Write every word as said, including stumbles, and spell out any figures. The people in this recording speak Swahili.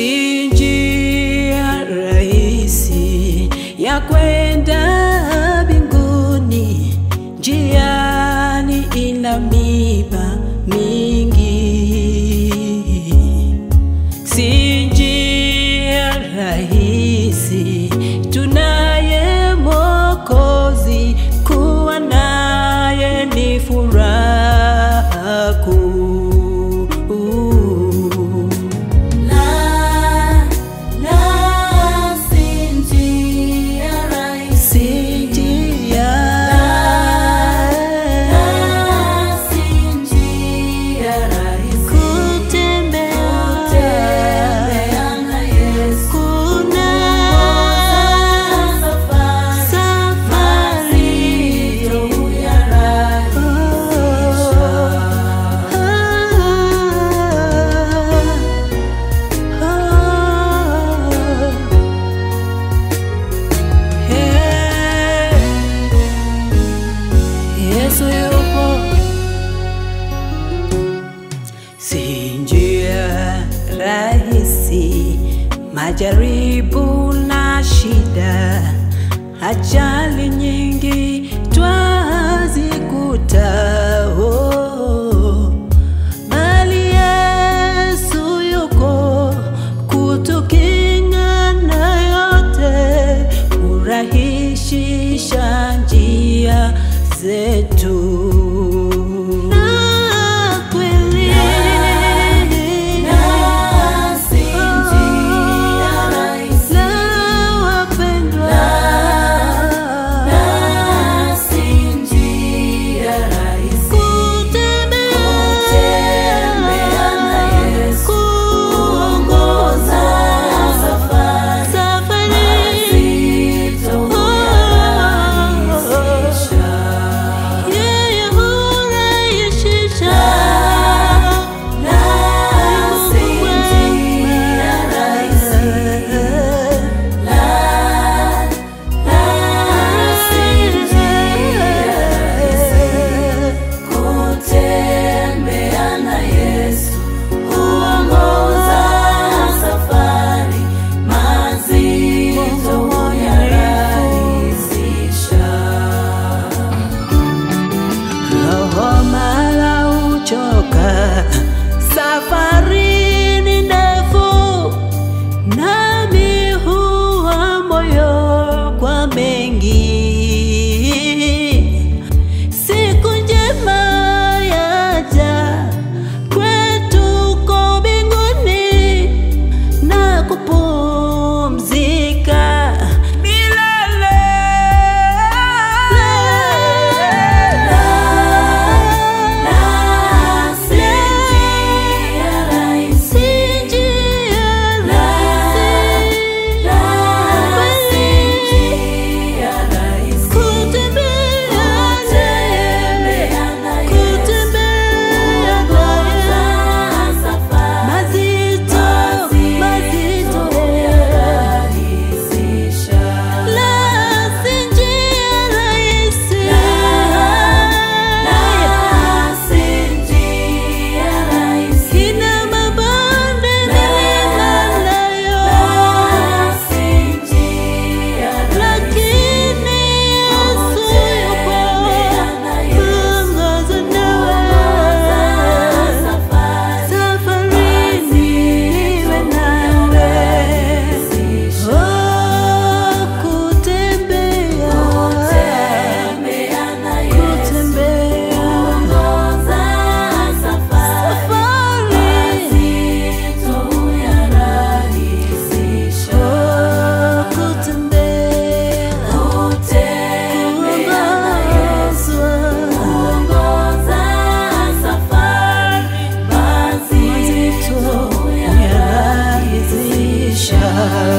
Si njia rahisi ya kwenda mbinguni, njiani ina miba mingi. Si njia rahisi, tunaye Mwokozi, kuwa naye ni furaha kuu. Si njia rahisi, majaribu na shida, ajali nyingi twazikuta, oh. Bali Yesu yuko kutukinga na yote, kurahisisha njia zetu. Safari ni ndefu, nami huwa moyo kwa mengi. Siku njema yaja kwetu ko mbinguni, na kupumzika milele. Shine.